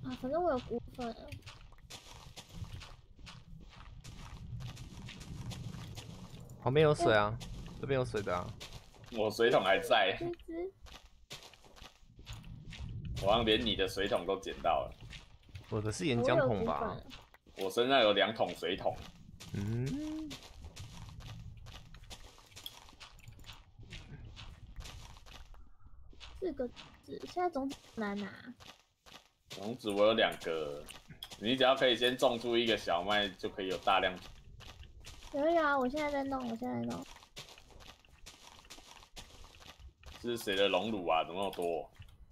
啊，反正我有股份。 旁边有水啊，这边有水的啊。 我水桶还在， 这只我好像连你的水桶都捡到了。 我的是岩我有浆桶吧？ 股份。 我身上有2桶水桶。 嗯， 4个字，现在种子难拿。 种子我有2个，你只要可以先种出一个小麦，就可以有大量。 有啊，我现在在弄，我现在在弄。 这是谁的龙乳啊？怎么那么多？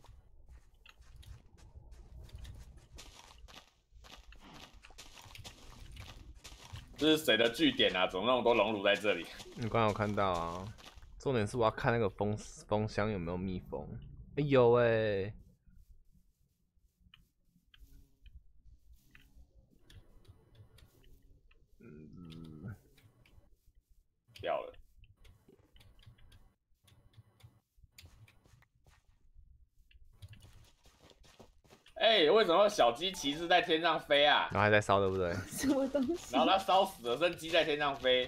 这是谁的据点啊？怎么那么多龙乳在这里？ 你刚刚有看到啊？重点是我要看那个蜂箱有没有蜜蜂。哎有哎， 掉了。哎、为什么小鸡骑士在天上飞啊？ 然后还在烧，对不对？ 什么东西？ 然后它烧死了，剩鸡在天上飞。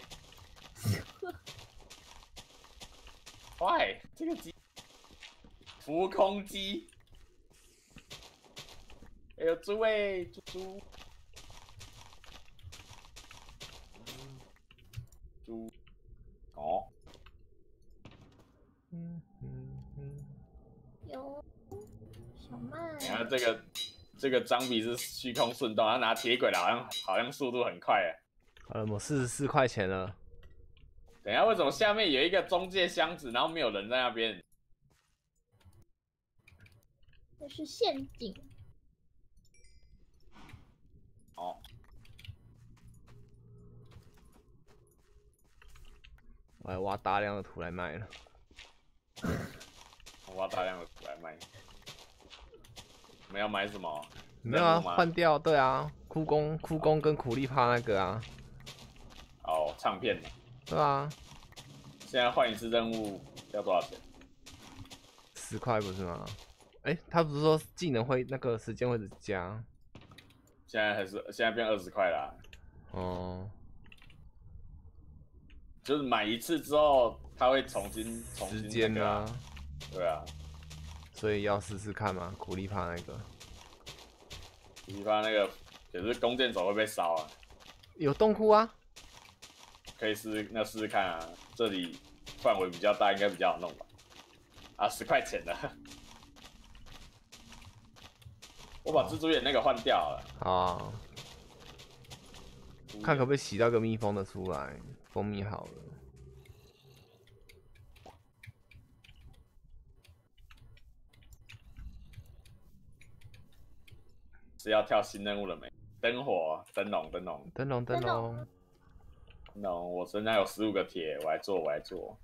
坏，这个鸡，浮空鸡。哎呦，猪哎，猪，哦， 有小麦。 你看这个张比是虚空顺动，他拿铁轨的，好像速度很快哎。 好了，我44块钱了。 等一下，为什么下面有一个中介箱子，然后没有人在那边？ 这是陷阱。 哦， 我还挖大量的土来卖了。 我挖大量的土来卖。我们要买什么？ 没有啊，换掉，对啊，哭工跟苦力怕那个啊。 哦，唱片的。 对啊。 现在换一次任务要多少钱 ？10块不是吗？哎，他不是说技能会那个时间会加？ 现在变20块啦。 哦。 就是买一次之后，它会重新时间啊。 对啊。 所以要试试看嘛，苦力怕那个。 苦力怕那个，可是弓箭手会被烧啊。 有洞窟啊。 可以试试看啊，这里范围比较大，应该比较好弄吧。啊，10块钱的。我把蜘蛛眼那个换掉了。 啊。看可不可以洗到个蜜蜂的出来，蜂蜜好了。 是要跳新任务了没？灯火、灯笼。我身上有15个铁，我来做。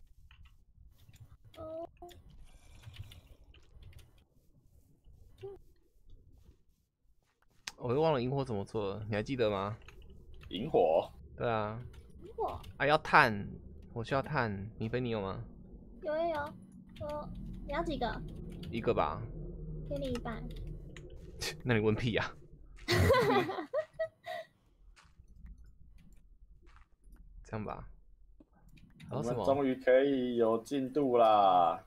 我又忘了萤火怎么做了，你还记得吗？ 萤火？ 对啊。 萤火啊，要炭，我需要炭。你有吗？ 有。你要几个 ？1个吧。 给你1半。 那你问屁呀！这样吧。 我们终于可以有进度啦！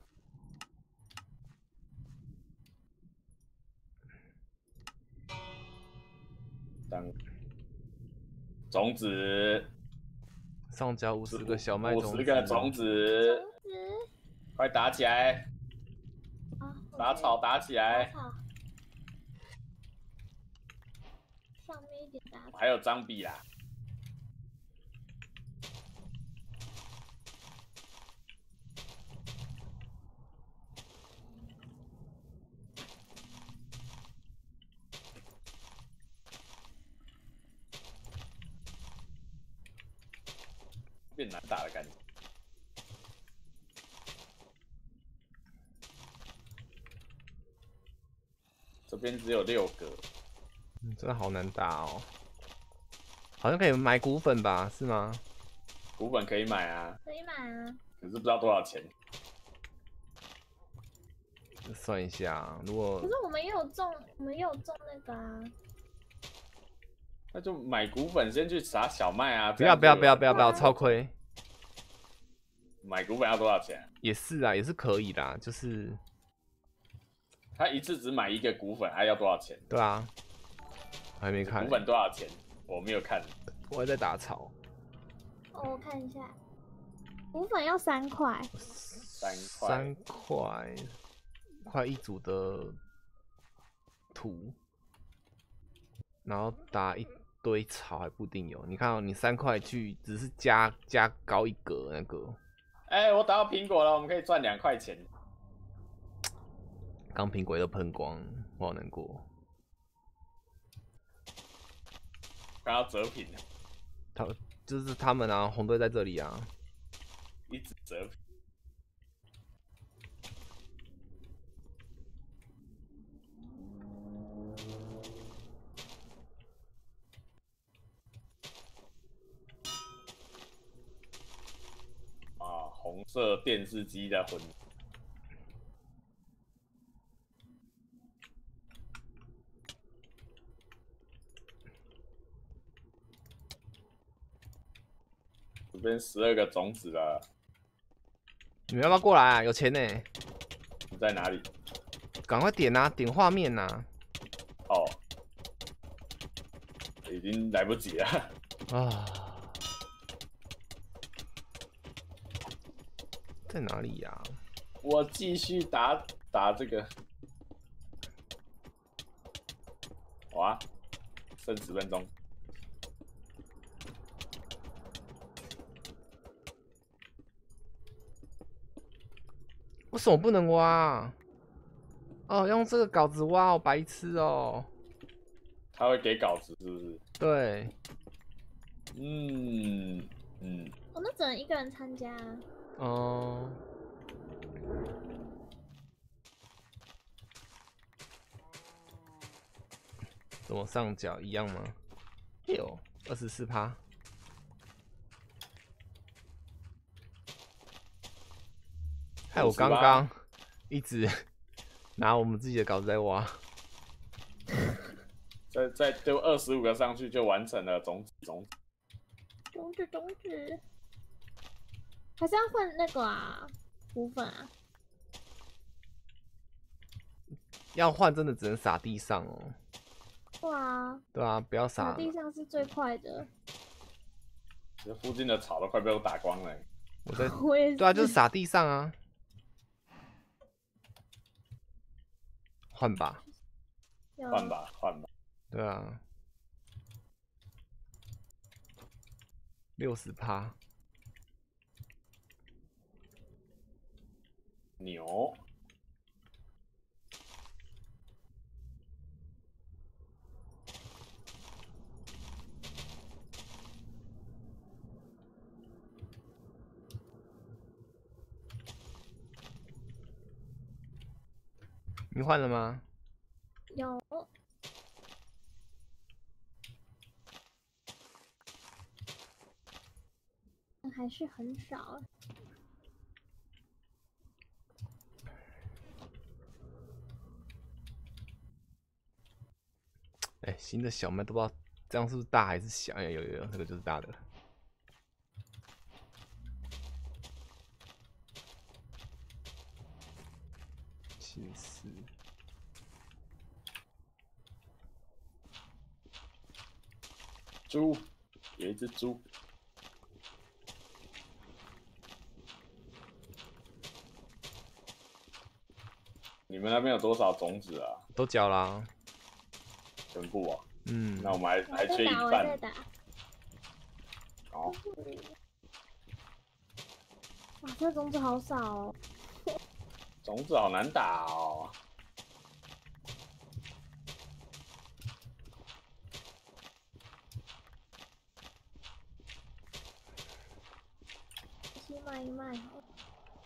种子。 上交50个小麦种子。 50个种子。快打起来！打草打起来！ 上面一点打草。 还有张比啦。变难打的感觉。这边只有6个。 真的好难打哦。好像可以买骨粉吧？是吗？ 骨粉可以买啊。 可以买啊。 可是不知道多少钱。 算一下，如果可是我们也有中那个啊。 那就买股本先去撒小麦啊！ 不要， 啊超亏。 买股本要多少钱？ 也是啊，也是可以啦，就是他一次只买一个股粉，还要多少钱？ 对啊，还没看股本多少钱？我没有看， 我还在打草。 哦，我看一下，股粉要3块。 3块，快一组的图，然后打一堆草还不一定有。你看哦，你3块去只是加高一格那个。 哎、我打到苹果了，我们可以赚2块钱。 刚苹果都喷光，我好难过。 刚要折屏了， 就是他们啊，红队在这里啊。 一直折屏。啊，红色电视机的混。这边12个种子了， 你们要不要过来啊？有钱呢、 你在哪里？ 赶快点啊，点画面啊！ 哦，已经来不及了。 啊，在哪里呀、 我继续打这个。哇，剩10分钟。 为什么不能挖啊？哦，用这个稿子挖，好白痴哦。 他会给稿子是不是？ 对， 哦，那只能1个人参加啊。 哦、怎么上角一样吗？有24%。害我刚刚一直拿我们自己的稿子在挖。 再丢25个上去就完成了种子。 种子，还是要换那个啊，股粉啊。 要换真的只能撒地上哦。 对啊， 对啊，不要撒。 撒地上是最快的。 这附近的草都快被我打光了。 我在我也是。 对啊，就是撒地上啊。换吧。 换吧。 对啊。60%。 牛。 你换了吗？ 有。还是很少。 哎，新的小麦都不知道这样是不是大还是小？哎，有，这个就是大的了。74。 猪，有一只猪。你们那边有多少种子啊？ 都缴啦。 全部啊。那我们还缺一我半。 在打。 好。 哇，这种子好少哦。 种子好难打哦。 先卖一卖好了。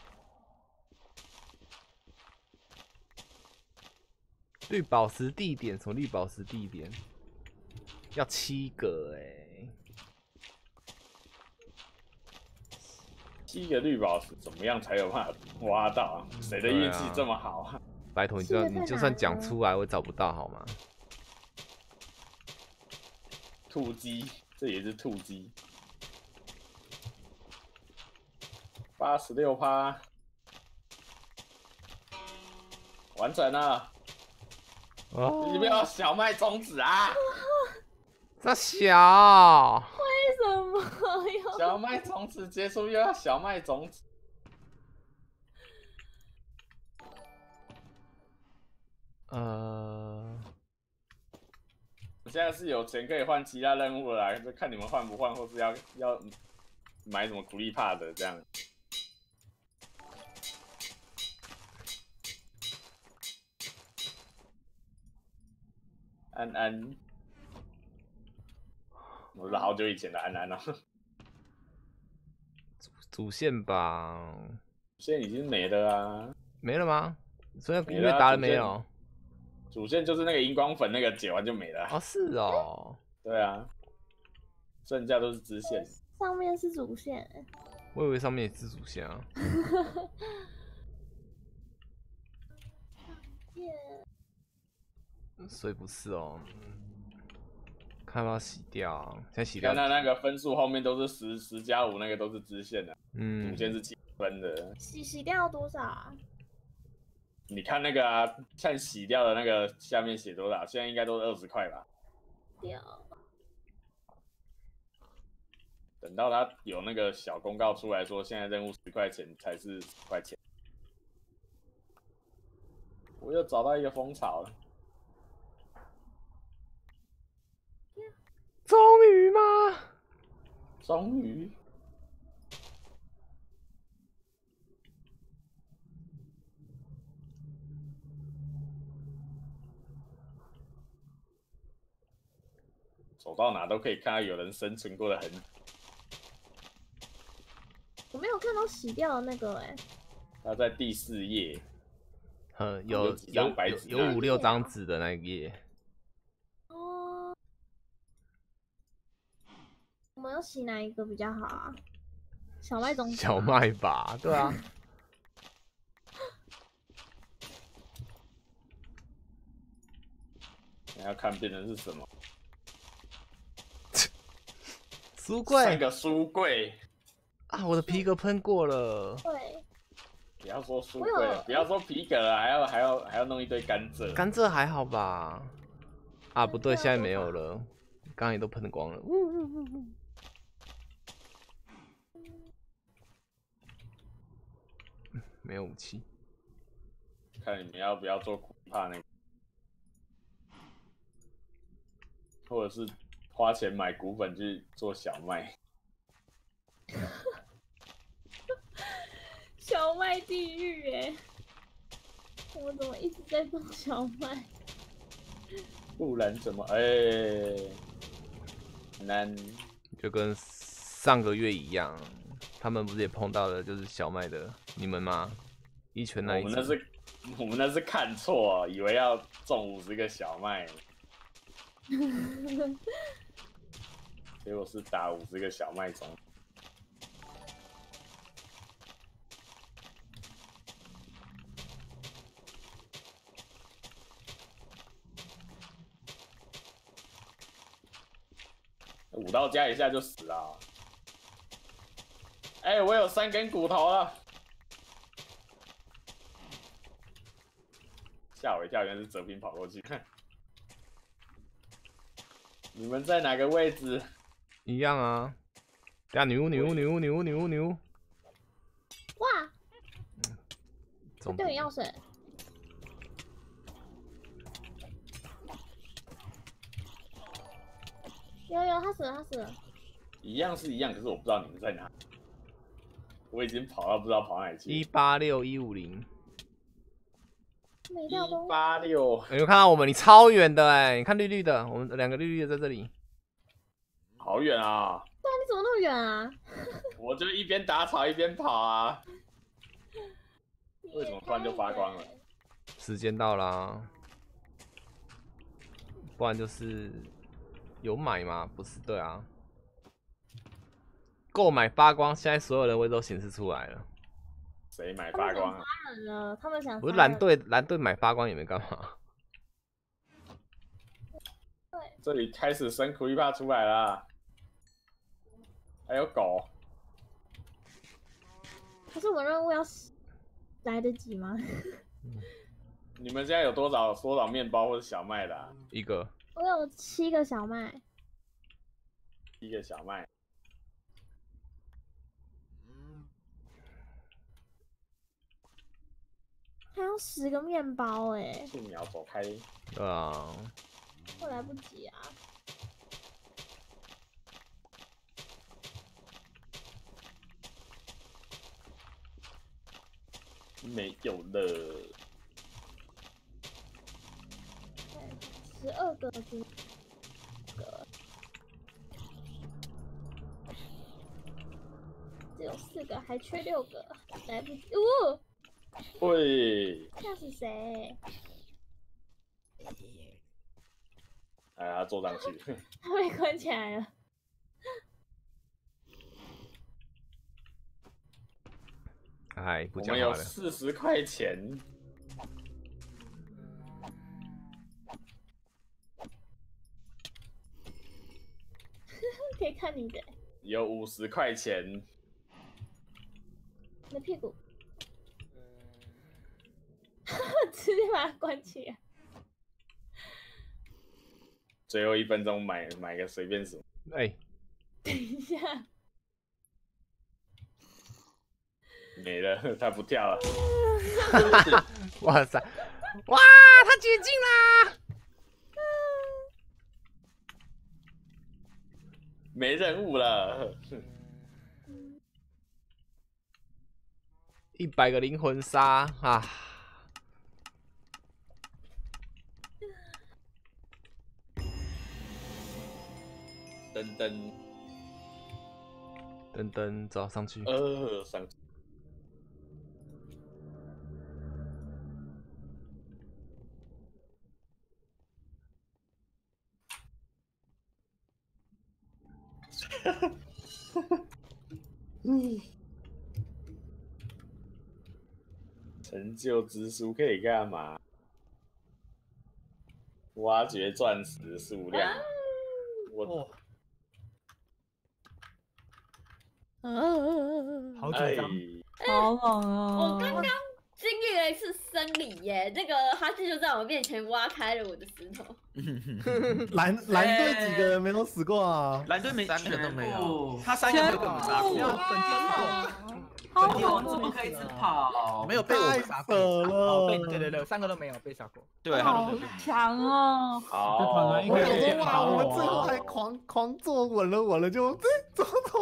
绿宝石地点？什么绿宝石地点？要7个哎。 7个绿宝石怎么样才有办法挖到啊？谁的运气这么好啊？ 拜托， 这个太你就算难了讲出来，我也找不到好吗？ 兔鸡，这也是兔鸡。86%，完成了。 哦， 你不要小麦种子啊！ 这小， 为什么要？ 小麦种子结束又要小麦种子。现在是有钱可以换其他任务了啦，就看你们换不换，或是要买什么苦力怕的这样。安安，我是好久以前的安安了， 主线吧， 现在已经没了啊。 没了吗？所以音没了啊乐打了没有？ 主线就是那个荧光粉，那个解完就没了啊。 哦，是哦， 对啊，剩下都是支线。 上面是主线欸， 我以为上面也是主线啊。所以不是哦，看要不要洗掉啊？现在洗掉看，那个分数后面都是10+5，那个都是支线的， 嗯主，线是几分的。 洗掉多少啊？ 你看那个啊，看洗掉的那个下面写多少，现在应该都是20块吧。 掉。 等到他有那个小公告出来说，现在任务10块钱才是10块钱。我又找到一个蜂巢了， 终于吗？ 终于。走到哪都可以看到有人生存过的痕迹。 我没有看到洗掉的那个哎、 他在第4页， 有几张白纸有5、6张纸的那一页。 哦，我们要洗哪一个比较好啊？小麦种子吗。 小麦吧，对啊。 你要看变成是什么？ 书 3 柜个书柜。 啊，我的皮革喷过了。 对， 不要说书我柜了， 有不要说皮革了，还要弄一堆甘蔗。 甘蔗还好吧？啊，不对， 甘蔗现在没有了，刚刚也都喷光了。没有武器。 看你们要不要做苦怕那个，或者是花钱买骨粉去做小麦。 小麦地狱哎、我怎么一直在种小麦？ 不然怎么？难。 就跟上个月一样，他们不是也碰到了就是小麦的你们吗？一拳那一组我们那是看错，以为要种50个小麦，结果是打50个小麦种。5刀加一下就死了。我有3根骨头了，吓我一跳，原来是泽平跑过去。你们在哪个位置？ 一样啊。等下牛， 哇， 中掉眼药水。有，他死了。 一样是一样，可是我不知道你们在哪。我已经跑到不知道跑哪里去。 186150， 每条都。 186， 有没有看到我们？你超远的哎、你看绿绿的，我们2个绿绿的在这里。 好远啊！ 对啊，你怎么那么远啊？ 我就一边打草一边跑啊。为什么突然就发光了？ 时间到啦，不然就是有买吗？不是，对啊，购买发光，现在所有人位都显示出来了。 谁买发光啊？ 人了，他们想。 不是蓝队买发光也没干嘛。 对， 这里开始生苦一帕出来啦，还有狗。 可是我任务要来得及吗？ 你们现在有多少面包或者小麦的、啊？ 一个。 我有7个小麦。 一个小麦。 还有10个面包哎！ 树苗走开。 对啊。 我来不及啊。 没有了。 12个猪。只有4个，还缺6个，来不及。哦。 喂。 那是谁？ 哎，他坐上去。 他被关起来了。 哎，不我们有讲话了。 40块钱。 可以看你的。 有50块钱。 你的屁股。直接把它关起来。 最后1分钟买个随便什么。 哎， 等一下。 没了，他不跳了。 哇塞！哇，他解禁啦！ 没任务了。 100个灵魂沙啊！ 噔噔噔噔，走上去。 上去。成就之书可以干嘛？挖掘钻石数量。我好紧张， 好猛哦！ 我刚刚经历了一次生理耶，那个哈基就在我面前挖开了我的石头。 蓝队几个人没有死过啊？ 蓝队 3个都没有， 他3个没有被我们杀过。 好本地王猛怎么可以一直跑？ 没有被我杀过了。 对，3个都没有被杀过。 对， 好强哦！ 好， 我想说哇，我们最后还狂坐稳了就走。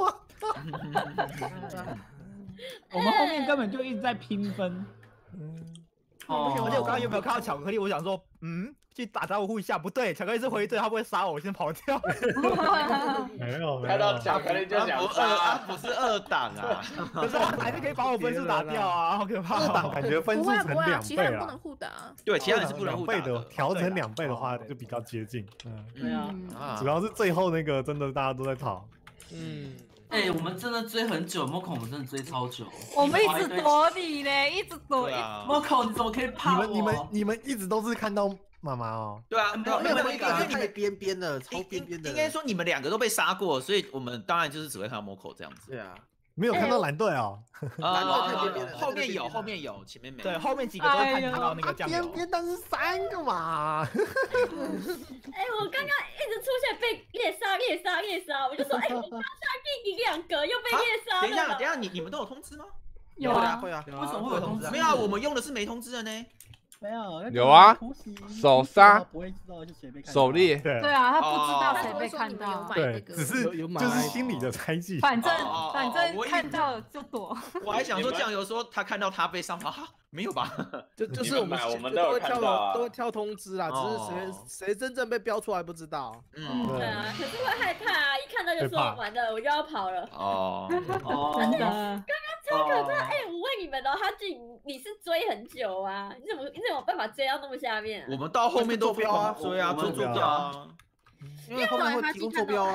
我们后面根本就一直在拼分。 而且我刚刚有没有看到巧克力？我想说，去打招呼一下，不对，巧克力是灰队，他不会杀我，我先跑掉。 没有， 看到巧克力就想杀， 不是2档啊， 可是还是可以把我分数打掉啊，好可怕 ！2档感觉分数成2倍不能了。 互打。 对，其他人是不能互打的，调成2倍的话就比较接近。 对啊， 主要是最后那个真的大家都在跑。 哎，我们真的追很久，Moco 我们真的追超久。 我们一直躲你嘞，一直躲。 Moco 你怎么可以怕我？你们一直都是看到妈妈哦。 对啊， 没有，因为太边边的，超边边的。 应该说你们2个都被杀过，所以我们当然就是只会看到 Moco 这样子。 对啊。 没有看到蓝队哦， 后面有，前面没有。 对，后面几个都看到那个酱油。 边边但是3个嘛。 我刚刚一直出现被猎杀，我就说，我刚杀第2个又被猎杀了。 等一下，你们都有通知吗？ 有啊， 会啊。 为什么会有通知？ 没有啊，我们用的是没通知的呢。 没有。 有啊，手杀， 不会知道是谁被看到。 狩猎。 对啊，他不知道谁被看到。 对，只是就是心里的猜忌。 反正看到就躲。 我还想说酱油说他看到他被上，没有吧？ 就是我们都会跳通知啦，只是谁真正被标出来不知道。 对啊，可是会害怕啊，一看到就说完了，我就要跑了。 真的。 刚刚超可怕！我问你们哦，哈基，你是追很久啊？你怎么有办法追到那么下面？ 我们到后面都坐标啊， 追啊，坐标啊。 因为后面会提供坐标啊。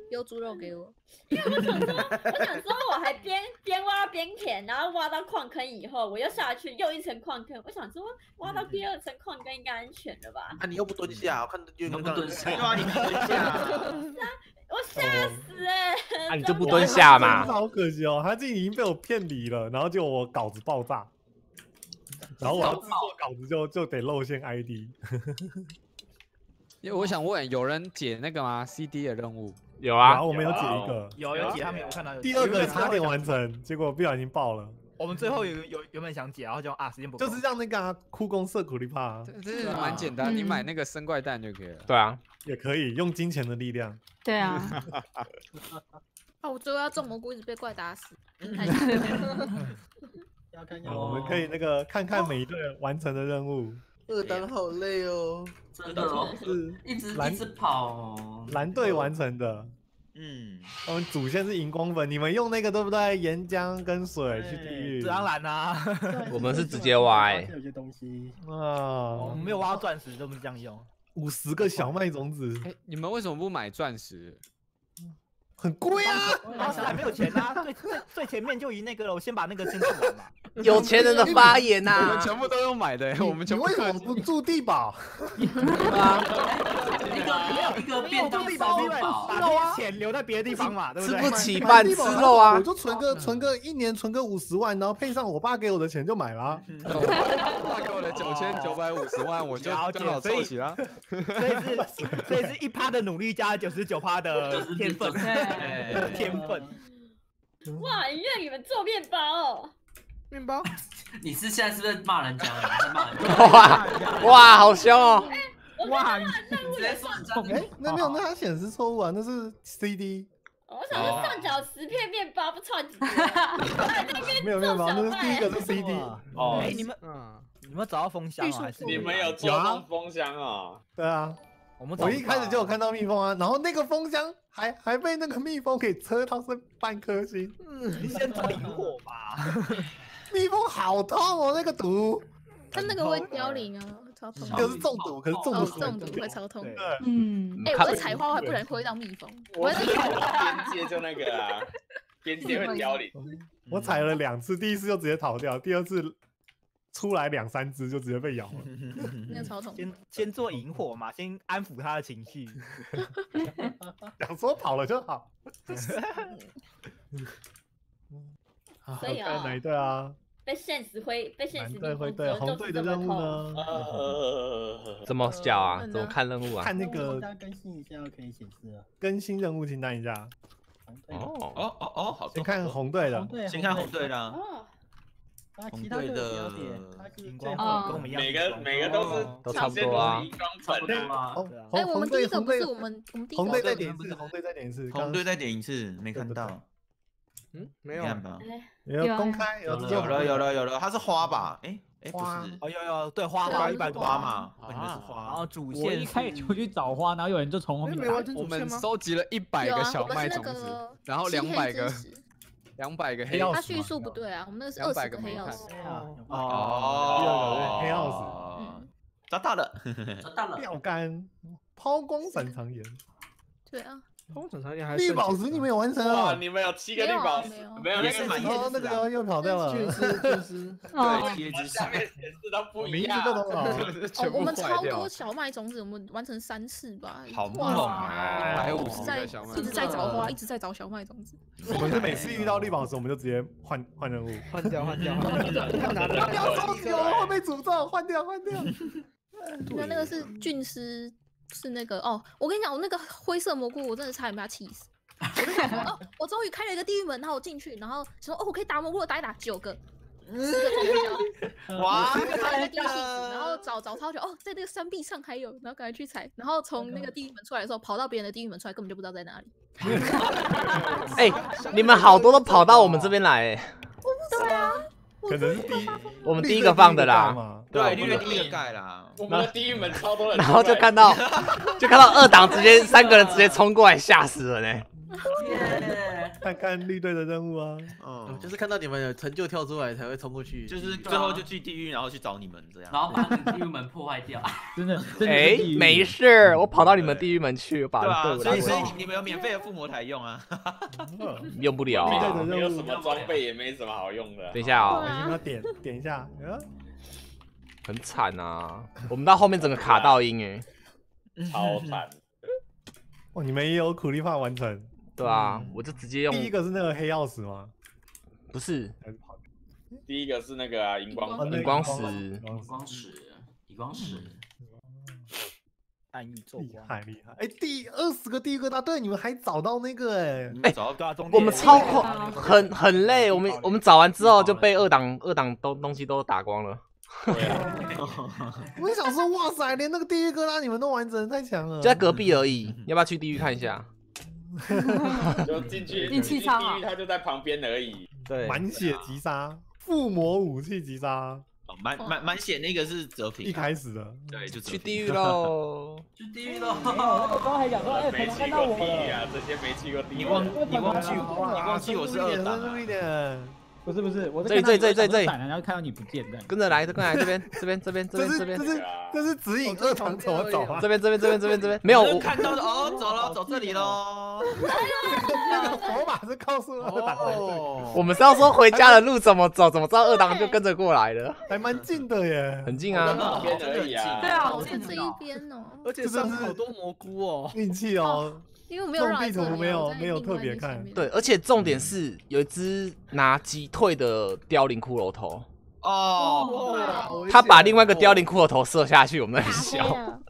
丢猪肉给我。 因为我想说我还边挖边填，然后挖到矿坑以后，我又下去又一层矿坑。我想说挖到第2层矿坑应该安全了吧？ 啊，你又不蹲下，我看你又不蹲下， 对啊，你不蹲下。 我吓死啊，你就不蹲下嘛？ 好可惜哦，他这已经被我骗离了，然后就我稿子爆炸，然后我要制作稿子就得露馅 ID。 因为我想问，有人解那个吗 ？CD 的任务？ 有啊， 然后我们有解一个， 有解，他们有看到有。 第2个差点完成，结果不小心爆了。 我们最后原本想解，然后就时间不够。 就是让那个枯宫色苦力怕， 这是蛮简单，你买那个生怪蛋就可以了。 对啊， 也可以用金钱的力量。 对啊。啊，我最后要种蘑菇，一直被怪打死。 我们可以那个看看每一队完成的任务。 2单好累哦， 真的哦，一直跑哦。 蓝队完成的，我们主线是荧光粉，你们用那个对不对？岩浆跟水去地狱。 当然啦， 我们是直接挖有些东西我们没有挖到钻石，我们这样用。 50个小麦种子， 你们为什么不买钻石？ 很贵啊！ 当时还没有钱啊，最前面就那个了，我先把那个先做完嘛。 有钱人的发言呐！ 我们全部都用买的，我们全部。 为什么不住地堡？ 一个便当包把这些钱留在别的地方嘛，对不对？ 吃不起饭吃肉啊！ 我就存个1年存个50万，然后配上我爸给我的钱就买了。 爸给我的9950万，我就刚好凑齐了。 所以是1%的努力加99%的天分。天分。 哇，因为你们做面包哦。 面包？ 你现在是不是骂人家？ 哇，好凶哦！ 哇， 你直接说人家。 那没有，那它显示错误啊，那是 CD。 我想说上缴10片面包不串几个？ 没有面包，那是第1个是 CD。 哦， 你们找到蜂箱啊？ 你们有做到蜂箱啊？ 对啊。我一开始就有看到蜜蜂啊，然后那个蜂箱还被那个蜜蜂给蛰到剩半颗星。 你先做萤火吧。 蜜蜂好痛哦，那个毒。 它那个会凋零啊，超痛。 就是中毒，可是中毒会超痛。 对， 我在采花还不能挥到蜜蜂。 我边界就那个啊，边界会凋零。 我采了2次，第1次就直接逃掉，第2次出来2、3只就直接被咬了。 那个超痛。 先做萤火嘛，先安抚他的情绪。 想说跑了就好。 所以啊， 哪一队啊？ 被现实灰对红队的任务呢？ 怎么讲啊？怎么看任务啊？ 看那个更新一下可以显示啊。 更新任务清单一下。 好。 先看红队的， 先看红队的。 红队的跟我们一样， 每个都差不多啊。 红队不是我们第一个。 红队再点一次， 红队再点一次，没看到。 没有看吧？ 有公开，有了，它是花吧？不是， 有，对花100多花嘛， 你们是花。然后主线我一开始出去找花，然后有人就从后面打我们收集了100个小麦种子，然后200个黑曜石。 它叙述不对啊，我们那个是20个黑曜石。 黑曜石。 找到了， 钓竿，抛光闪长岩。 对啊。 绿宝石你们有完成啊？ 你们有7个绿宝石，没有那个那个又跑掉了。 对，下面显示都不一样。 我们超多小麦种子，我们完成3次吧。 好猛啊 ！150个小麦， 一直在找花，一直在找小麦种子。 我们是每次遇到绿宝石，我们就直接换任务， 换掉。 不要收集了，会被诅咒，换掉。 那个是菌丝。是那个我跟你讲，我那个灰色蘑菇，我真的差点被它气死。我就想说，我终于开了一个地狱门，然后我进去，然后说我可以打蘑菇，打一打9个，10个中标。哇！开了一个地狱系子，然后找超久，在那个山壁上还有，然后赶快去采，然后从那个地狱门出来的时候，跑到别人的地狱门出来，根本就不知道在哪里。 你们好多都跑到我们这边来对啊。 可能是我们第一个放的啦， 对，绿的第一个盖啦。 我们的地狱门超多人， 然后就看到2档直接3个人直接冲过来，吓死了呢。 看看绿队的任务啊。 就是看到你们有成就跳出来才会冲过去， 就是最后就去地狱，然后去找你们这样， 然后把你地狱门破坏掉。 真的， 哎，没事，我跑到你们地狱门去，把队伍所以拉过来你们有免费的附魔台用啊， 用不了啊。 没有什么装备，也没什么好用的。 等一下哦， 我先要点一下， 很惨啊！我们到后面整个卡到音哎， 超惨。 哦，你们也有苦力怕完成？ 对啊，我就直接用。 第一个是那个黑曜石吗？ 不是， 第一个是那个啊，荧光石。 荧光石。 暗宇宙光， 厉害！哎，第20个地狱疙瘩，对，你们还找到那个哎，我们超快，很累。我们找完之后就被二档东西都打光了。 我想说，哇塞，连那个地狱疙瘩你们都完成，太强了！ 就在隔壁而已，要不要去地狱看一下？ 就进去，运气超好，地狱它就在旁边而已。 对， 满血击杀，附魔武器击杀。 满血那个是泽平， 一开始的， 对，就去地狱喽， 去地狱喽。 我刚还想说，哎，可能看到我了。这些没去过地狱， 你忘记我是二档。 深入一点。 不是，我这里， 然后看到你不见的， 跟着来，这边， 这是指引二档怎么走啊？ 这边，没有我看到的哦，走这里喽。 那个佛马是告诉二档的， 我们是要说回家的路怎么走，怎么知道二档就跟着过来了？ 还蛮近的耶， 很近啊， 旁边而已啊。 对啊，我是这一边哦， 而且上好多蘑菇哦， 运气哦。 因为我没有让地图没有特别看， 对，而且重点是有一只拿击退的凋零骷髅头哦， 他把另外一个凋零骷髅头射下去，我们在笑。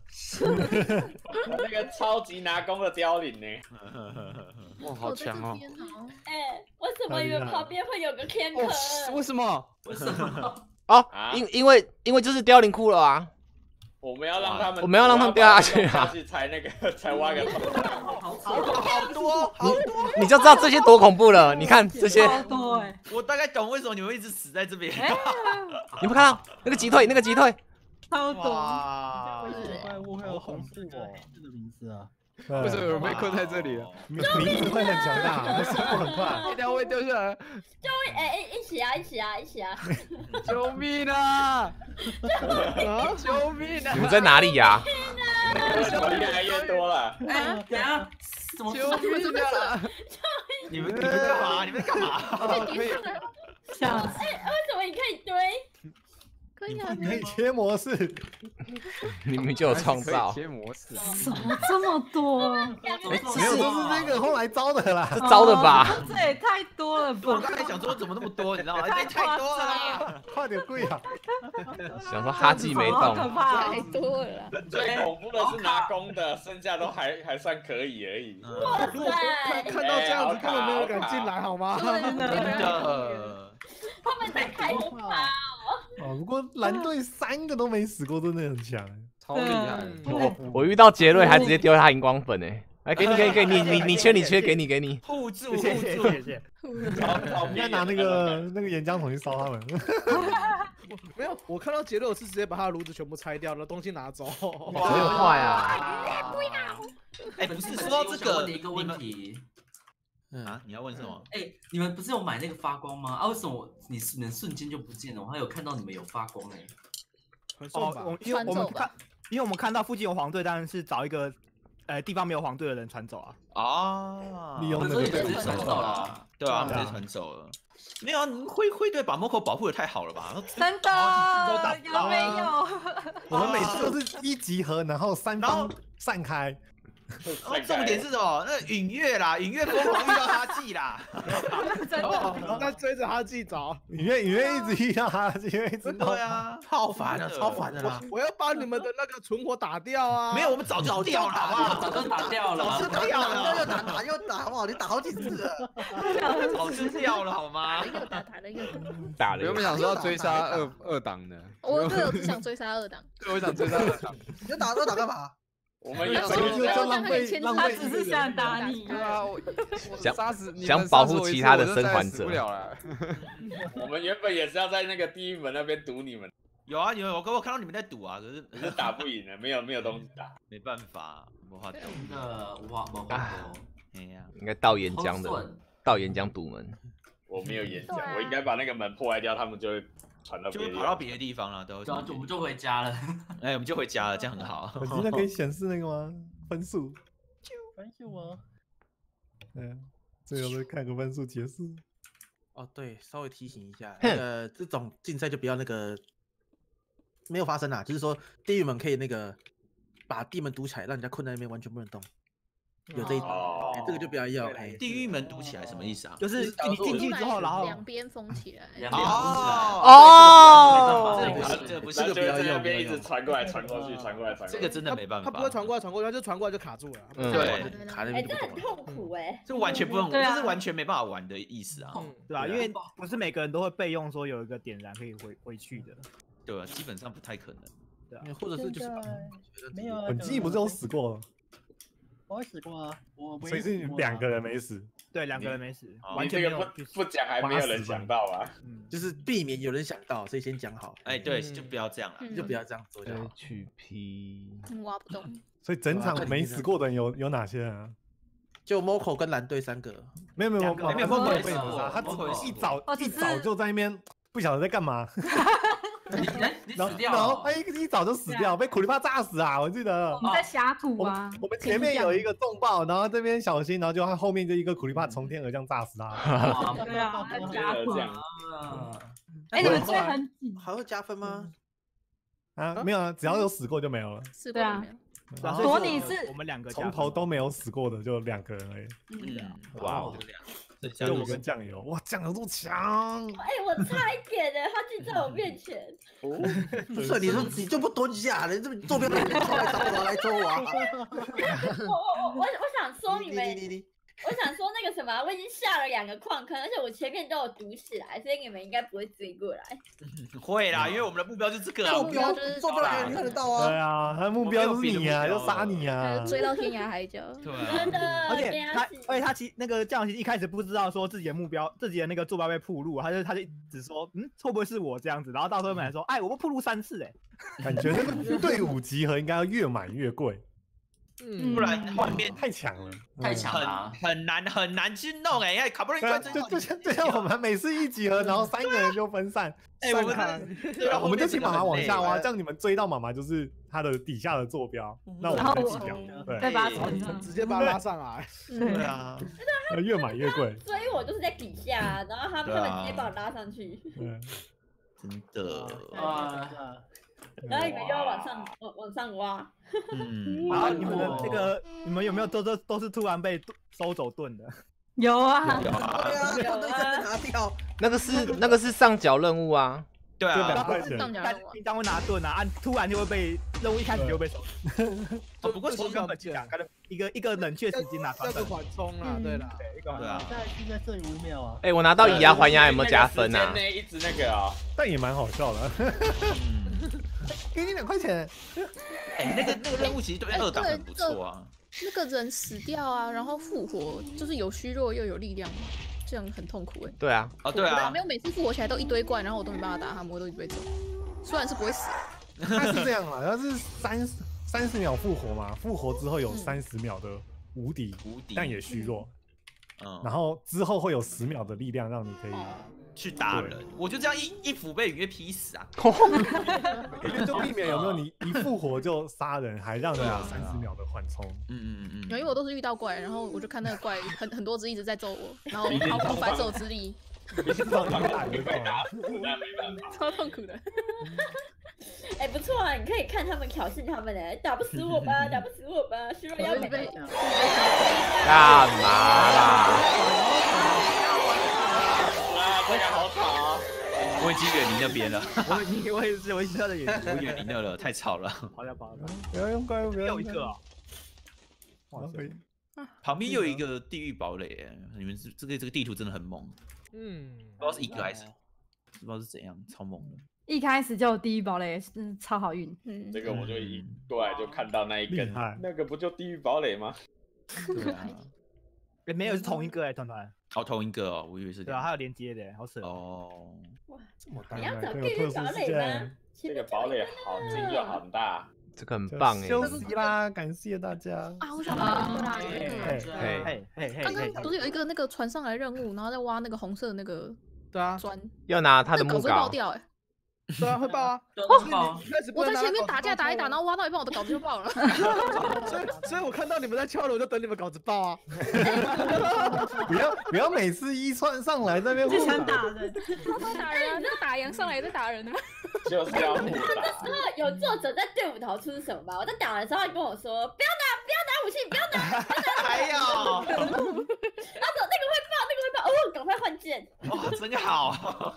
那个超级拿弓的凋零呢？ 哇，好强哦！ 哎，为什么你们旁边会有个天坑？ 为什么？ 哦，因为就是凋零骷髅啊。 我们要让他们掉下去啊！ 才挖个洞。 好多， 你就知道这些多恐怖了。你看这些， 我大概懂为什么你们一直死在这边。 你们看到那个击退， 超多。 怪物会有红树哦， 这个名字啊。 为什么有人被困在这里了？ 名字会很强大，速度很快， 一条会掉下来。 一起啊！ 救命啊！救命啊！ 你们在哪里呀？ 越来越多了。 哎，等下，怎么救命啊！ 你们干嘛？ 可以。 想，为什么你可以堆？ 可以啊， 可以切模式， 明明就有创造。 切模式， 怎么这么多？ 没有，这是那个后来招的啦， 是招的吧？ 这也太多了吧！ 我刚才想说怎么那么多，你知道吗？太多了， 快点跪啊！ 想说哈记没动， 太多了。 最恐怖的是拿弓的，剩下都还算可以而已。 如果看到这样子，根本没有人敢进来，好吗？ 真的。他们在开发哦，不过蓝队3个都没死过，真的很强， 超厉害。 我遇到杰瑞还直接丢他荧光粉哎，来给你，你缺，给你。 护住， 谢谢。应该拿那个岩浆桶去烧他们。 没有，我看到杰瑞，我是直接把他的炉子全部拆掉了，东西拿走。 这么快啊！ 不要。 哎，不是说到这个， 一个问题。 啊！你要问什么？ 哎，你们不是有买那个发光吗？啊，为什么你们瞬间就不见了？我还有看到你们有发光哎。 哦，因为我们看到附近有黄队，当然是找一个地方没有黄队的人传走啊。 啊， 利用那个直接传走了。 对啊，直接传走了。没有啊，灰队把摩口保护的太好了吧？ 真的有没有？ 我们每次都是一集合，然后3方散开。 然后重点是什么？那允月疯狂遇到哈记啦， 真的， 在追着哈记找。 允月一直遇到哈记，一直对啊，超烦的啦！ 我要把你们的那个存活打掉啊！ 没有，我们早就掉了，好不好？ 早就打掉了， 又打又打，好不好？你打好几次了， 早就掉了，好吗？ 打了， 原本想说要追杀二档的， 我只想追杀二档。 对，我想追杀二档。 你要打二档干嘛？ 我们也就浪费， 他只是想打你。 对啊，我杀死你， 想保护其他的生还者。 我们原本也是要在那个地狱门那边堵你们。 有啊，我看到你们在赌啊，可是打不赢了，没有东西打， 没办法，没法赌。 真的，哇，没法赌。 哎呀， 应该倒岩浆的， 到演讲堵门。 我没有演讲，我应该把那个门破坏掉，他们就会传到别的地方， 就会跑到别的地方了，对， 我们就回家了。 哎，我们就回家了，这样很好。 我今天可以显示那个吗？分数？ 分数吗？ 最后再看个分数结束。 哦，对，稍微提醒一下，那个这种竞赛就不要那个没有发生啦，就是说地狱门可以那个把地门堵起来，让人家困在那边完全不能动。有这一点，这个就不要要。 地狱门堵起来什么意思啊？ 就是你进去之后，然后两边封起来。 哦，这个不是， 这个不要用，那边一直传过来、传过去、传过来、传过去。 这个真的没办法。 他不会传过来、传过去，他就传过来就卡住了。 对， 卡那边这很痛苦哎。 这完全不能，这是完全没办法玩的意思啊。 对吧？因为不是每个人都会备用说有一个点燃可以回去的。 对啊，基本上不太可能。 对啊， 或者是就是没有啊。 本季不是有死过？ 我死过啊， 所以是2个人没死。 对，2个人没死， 完全不讲，还没有人想到啊。 就是避免有人想到，所以先讲好。 哎，对，就不要这样了， 就不要这样做就好。 HP 挖不动。 所以整场没死过的人有哪些人啊？ 就 Moco 跟蓝队3个。 没有 Moco 被死杀，他一早就在那边不晓得在干嘛。 你死掉然后他一早就死掉，被苦力怕炸死啊！我记得你在峡谷啊。 我们前面有一个重爆，然后这边小心，然后就他后面就一个苦力怕从天而降炸死他。 对啊，峡谷。 哎， 你们追很紧， 还会加分吗？ 啊，没有啊，只要有死过就没有了。 对啊， 所以我们2个从头都没有死过的就2个人而已。 哇哦！ 就我跟酱油，哇，酱油这么强！ 哎，我差一点呢，他就在我面前。 不是，你就不蹲下，你这坐标来找我来抽啊！ 我想说你们。我想说那个什么，我已经下了2个矿坑，而且我前面都有堵起来，所以你们应该不会追过来。 会啦，因为我们的目标就是这个目标就是做不来，你看得到啊。 对啊，他的目标就是你啊，要杀你啊， 追到天涯海角。 对啊， 真的。 而且他那个酱油一开始不知道说自己的目标，自己的那个坐标被暴露，他就只说会不会是我这样子，然后到时候来说，哎，我们暴露3次哎， 感觉那个队伍集合应该要越满越贵。 不然后面太强了， 太强了， 很难去弄哎，卡不容易关真。 就像我们每次一集合，然后3个人就分散。 哎， 我们就请妈妈往下挖，这样你们追到妈妈就是她的底下的坐标，那我们再计掉， 对吧？ 直接把它拉上来。 对啊， 越买越贵。 追我就是在底下，然后他们直接把我拉上去。 真的啊。 然后你们又要往上挖。 然后你们的那个，你们有没有都是突然被收走盾的？ 有啊， 对啊，拿掉。 那个是上缴任务啊。 对啊， 平常会拿盾啊，突然就会被任务一开始就被收。 不过其实根本就讲，一个冷却时间拿这个缓冲啊，对啦， 对啊。 现在剩5秒啊。 哎，我拿到以牙还牙有没有加分啊？ 一直那个啊， 但也蛮好笑的。给你2块钱。 哎，那个任务其实对2档很不错啊。 那个人死掉啊，然后复活，就是有虚弱又有力量，这样很痛苦哎。 对啊， 对啊， 没有每次复活起来都一堆怪，然后我都没办法打他们，我都一直被揍。虽然是不会死， 他是这样啦，他是30秒复活嘛，复活之后有30秒的无敌，但也虚弱。然后之后会有10秒的力量让你可以去打人，我就这样一斧被雨月劈死啊！ 就避免有没有你一复活就杀人，还让你有30秒的缓冲。 因为我都是遇到怪，然后我就看那个怪很多只一直在揍我，然后毫无反手之力，超痛苦的。 哎，不错啊，你可以看他们挑衅他们的，打不死我吧，打不死我吧，虚弱要被干嘛啦？ 这个好吵啊！ 我已经远离那边了。 我也是，我知道的远离， 我远离那了，太吵了。 跑掉跑掉， 不要用怪物，不要有一个啊。 旁边又有一个地狱堡垒，你们这个地图真的很猛。不知道是1个还是不知道是怎样，超猛的。 一开始就有地狱堡垒，超好运。 这个我就一过来就看到那一根，那个不就地狱堡垒吗？ 对啊， 没有是同一个哎，团团。 哦，同一个哦，我以为是。 对啊，还有连接的，好扯哦。哇， 这么大， 你要找地狱堡垒吗？ 这个堡垒好近又很大。 这个很棒哎。 休息啦，感谢大家。 啊，我想到那个啦，刚刚不是有一个那个船上来任务，然后再挖那个红色的那个砖， 要拿他的木镐爆掉哎。 对啊，会爆啊！ 我在前面打架打一打，然后挖到一半，我的稿子就爆了。 所以我看到你们在敲了，我就等你们稿子爆啊！ 不要每次一窜上来那边就想打人， 打人啊！那个打羊上来也在打人的吗？ 就是要互打。 那时候有作者在队伍逃出是什么吧？我在打的时候，他跟我说不要拿武器，不要拿。 还有， 他说那个会爆，哦，赶快换剑。 哇，真好。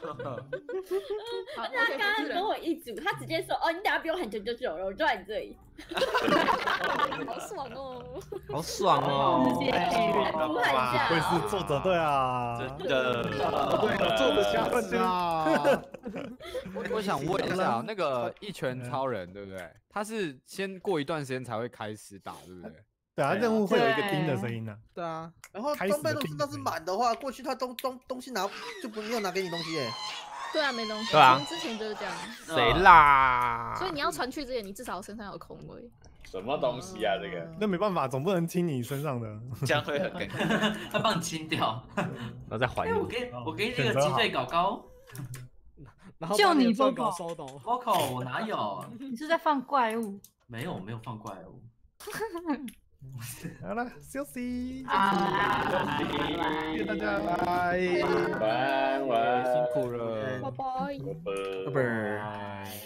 而且他刚刚跟我一组，他直接说：“哦，你等下不用喊999了，我就在你这里。” 好爽哦！ 好爽哦！ 直接不喊价， 会是作者队啊！ 真的， 对，作者下分啊！ 我想问一下，那个一拳超人对不对？他是先过一段时间才会开始打，对不对？ 对啊，任务会有一个叮的声音呢。 对啊，然后装备都是满的话，过去他东西拿就没有拿给你东西耶。 对啊，没东西。 对啊， 之前就是这样。 谁啦？ 所以你要传去之前，你至少身上有空位。 什么东西啊？这个那没办法，总不能清你身上的， 这样会很尴尬。 他帮你清掉， 然后再还你。 我给你这个击退搞高。 就你做稿收到 ，Vocal 我哪有？ 你是在放怪物？ 没有，我没有放怪物。 好了，休息。 谢谢大家，拜拜， 辛苦了， 拜拜， 拜拜。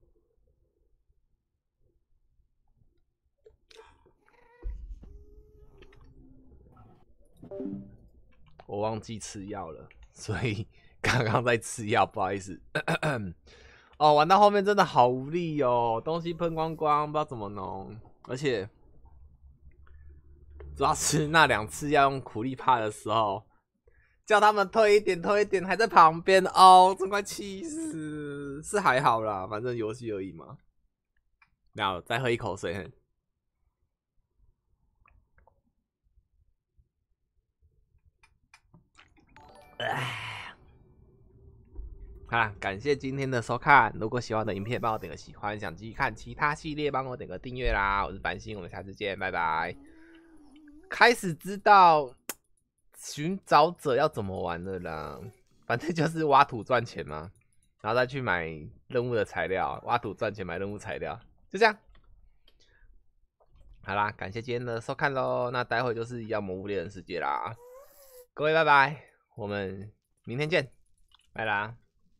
我忘记吃药了，所以刚刚在吃药，不好意思。哦，玩到后面真的好无力哦，东西喷光光，不知道怎么弄，而且主要是那2次要用苦力怕的时候，叫他们推一点，还在旁边哦，真快气死！是还好啦，反正游戏而已嘛。然后再喝一口水。好啦，感谢今天的收看。如果喜欢我的影片，帮我点个喜欢；想继续看其他系列，帮我点个订阅啦。我是繁星，我们下次见，拜拜。开始知道寻找者要怎么玩了啦，反正就是挖土赚钱嘛，然后再去买任务的材料，挖土赚钱买任务材料，就这样。好啦，感谢今天的收看咯，那待会就是要魔物猎人世界啦。各位拜拜，我们明天见，拜啦。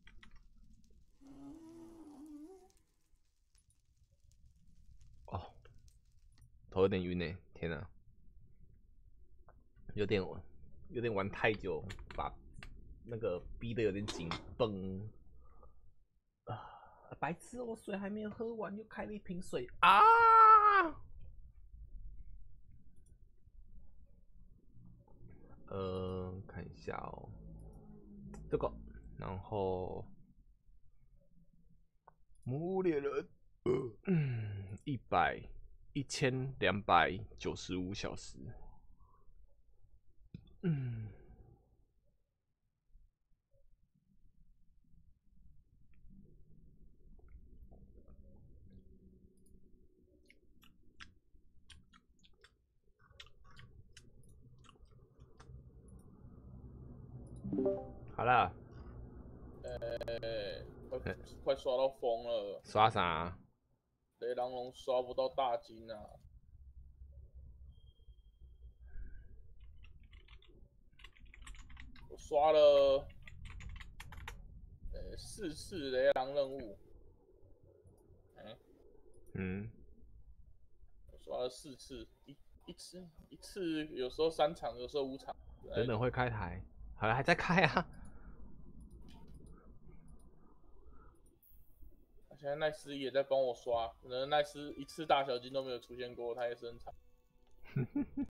哦，头有点晕呢，天哪，有点玩太久，把那个逼得有点紧绷。白痴，我水还没有喝完，又开了一瓶水啊！看一下哦，这个，然后魔物猎人，1295小时，好了， 快刷到疯了！ 刷啥？ 雷狼龙刷不到大金啊！我刷了4次雷狼任务，我刷了4次，一次有时候3场，有时候5场。 等等会开台，好了还在开啊。 现在奈斯也在帮我刷，可能奈斯1次大小金都没有出现过，他也是很惨。